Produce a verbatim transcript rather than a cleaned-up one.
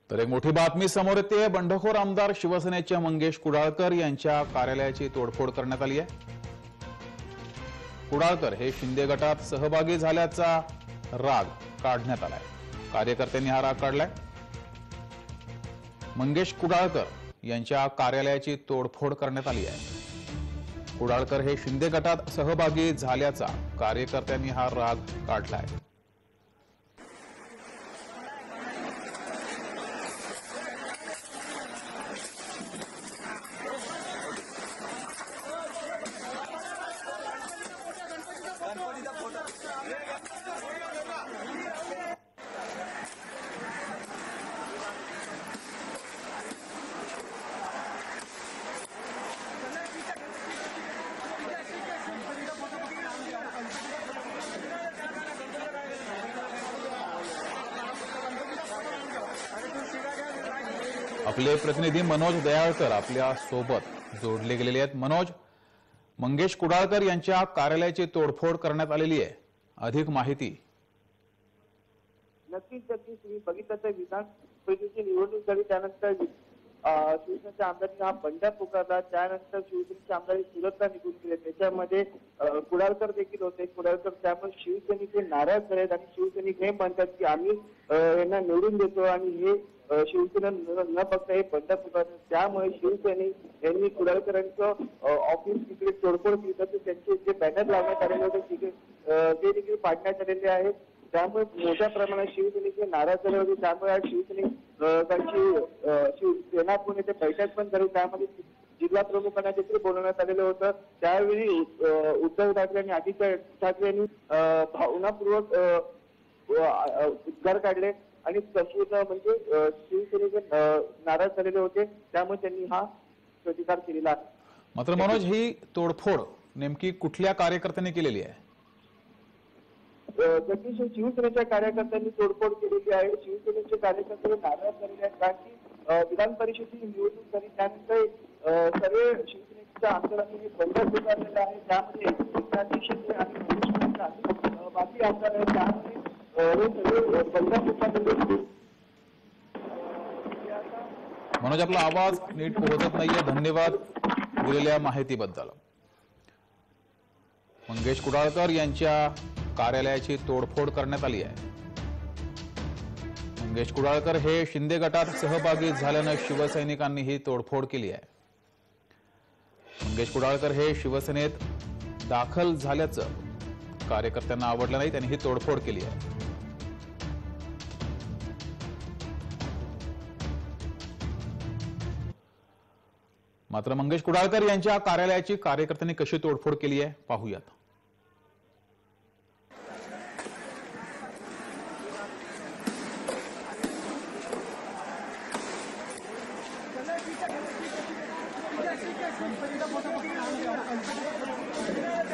तर एक मोठी बातमी समोर येते। बंडखोर आमदार शिवसेनेचे मंगेश कुडाळकर यांच्या कार्यालयाची तोडफोड करण्यात आली आहे। कुडाळकर हे शिंदे गटात सहभागी झाल्याचा राग काढण्यात आलाय। कार्यकर्त्यांनी हा राग काढलाय। मंगेश कुडाळकर यांच्या कार्यालयाची तोडफोड करण्यात आली आहे। कुडाळकर हे शिंदे गटात सहभागी झाल्याचा कार्यकर्त्यांनी हा राग काढलाय। आपले प्रतिनिधी मनोज दयाळकर आपल्या सोबत जोडले गेलेले आहेत। मनोज, मंगेश कुडाळकर यांच्या कार्यालयाची तोडफोड करण्यात आलेली आहे, अधिक माहिती। नक्कीच नक्कीच तुम्ही बघितलं तर विधान परिषदेची निवडणूक झाली, त्यानंतर शिवसेनेच्या आमदारांनी हा बंडा पुकारला, त्यानंतर शिवसेनेचे आमदार सुरतला निघून गेले। त्याच्यामध्ये कुडाळकर देखील होते। कुडाळकर त्यामुळे शिवसैनिक नाराज झालेत आणि शिवसैनिक हे म्हणतात की आम्ही यांना निवडून देतो आणि हे शिवसेना न बघता हे बंड पुकारतात। त्यामुळे शिवसैनिक यांनी कुडाळकरांचं ऑफिस तिकडे तोडफोड केली, तसेच त्यांचे जे बॅनर लावण्यात आलेले होते तिकडे ते देखील पाडण्यात आलेले आहेत। त्यामुळे मोठ्या प्रमाणात शिवसैनिक नाराज झाले होते। त्यामुळे आज शिवसैनिकांची सेना पुणे ते बैठक पण झाली, त्यामध्ये जिल्हा प्रमुखांना देखील बोलवण्यात आलेलं होतं। त्यावेळी उद्धव ठाकरे आणि आदित्य ठाकरे यांनी भावनापूर्वक उद्गार काढले आणि संपूर्ण म्हणजे शिवसैनिक नाराज झालेले होते, त्यामुळे त्यांनी हा प्रतिकार केलेला आहे। मात्र मनोज, ही तोडफोड नेमकी कुठल्या कार्यकर्त्यांनी केलेली आहे? नक्कीच शिवसेनेच्या कार्यकर्त्यांनी तोडफोड केलेली आहे। शिवसेनेचे कार्यकर्ते नाराज झालेले आहेत, कारण की विधान परिषदेची निवडणूक झाली त्यानंतर सर्व शिवसेनेच्या आमदारांनी बंड पुकारलेला आहे। त्यामध्ये अध्यक्ष आणि बाकी आमदार आहेत, त्यामध्ये हे सगळे बंड पुकारलेले। मनोज, आपला आवाज नीट पोहोचत नाहीये, धन्यवाद दिलेल्या माहितीबद्दल। मंगेश कुडाळकर यांच्या कार्यालयाची तोडफोड करण्यात आली आहे। मंगेश कुडाळकर हे शिंदे गटात सहभागी झाल्यानं शिवसैनिकांनी ही तोडफोड केली आहे। मंगेश कुडाळकर हे शिवसेनेत दाखल झाल्याचं कार्यकर्त्यांना आवडलं नाही, त्यांनी ही तोडफोड केली आहे। मात्र मंगेश कुडाळकर यांच्या कार्यालयाची कार्यकर्त्यांनी कशी तोडफोड केली आहे पाहूयात। गणपतीचा फोटो